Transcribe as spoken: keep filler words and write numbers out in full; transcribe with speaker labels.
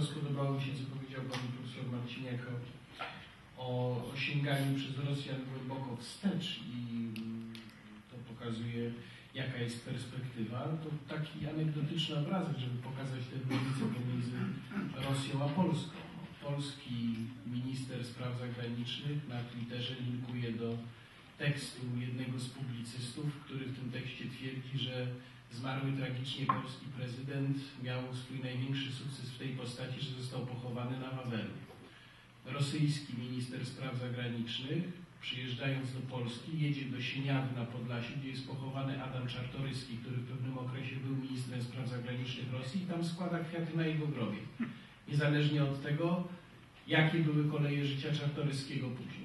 Speaker 1: bardzo spodobało mi się, co powiedział pan profesor Marciniak o, o sięganiu przez Rosjan głęboko wstecz i to pokazuje, jaka jest perspektywa. To taki anegdotyczny obrazek, żeby pokazać tę różnicę pomiędzy Rosją a Polską. Polski minister spraw zagranicznych na Twitterze linkuje do tekstu jednego z publicystów, który w tym tekście twierdzi, że zmarły tragicznie polski prezydent miał swój największy sukces w tej postaci, że został pochowany na Wawelu. Rosyjski minister spraw zagranicznych, przyjeżdżając do Polski, jedzie do Sieniawy na Podlasiu, gdzie jest pochowany Adam Czartoryski, który w pewnym okresie był ministrem spraw zagranicznych Rosji, i tam składa kwiaty na jego grobie. Niezależnie od tego, jakie były koleje życia Czartoryskiego później.